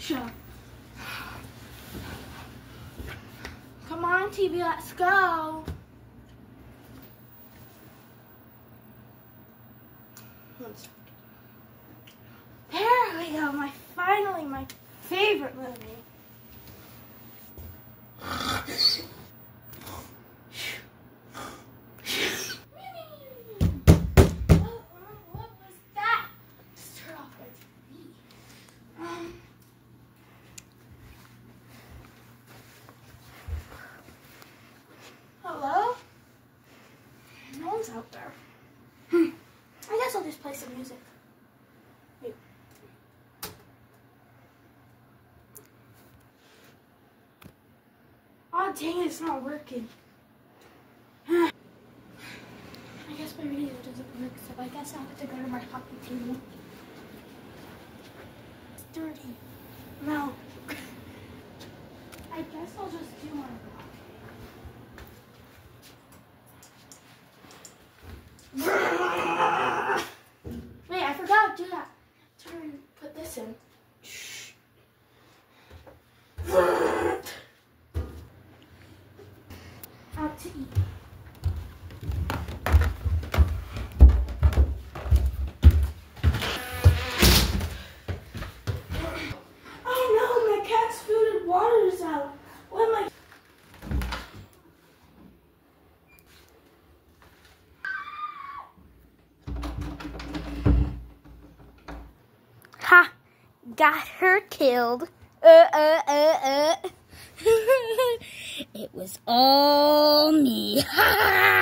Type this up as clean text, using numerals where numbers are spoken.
Come on, TV, let's go. There we go, finally my favorite movie. What was that? Just turn off my TV. Hello? No one's out there. I guess I'll just play some music. Wait. Oh dang it, it's not working. I guess my radio doesn't work, so I guess I have to go to my hockey team. It's dirty. No. I guess I'll just do my rock. Wait, I forgot to do that. Put this in. Out to eat. Oh no, my cat's food and water is out. What am I? Ha! Got her killed. It was all me.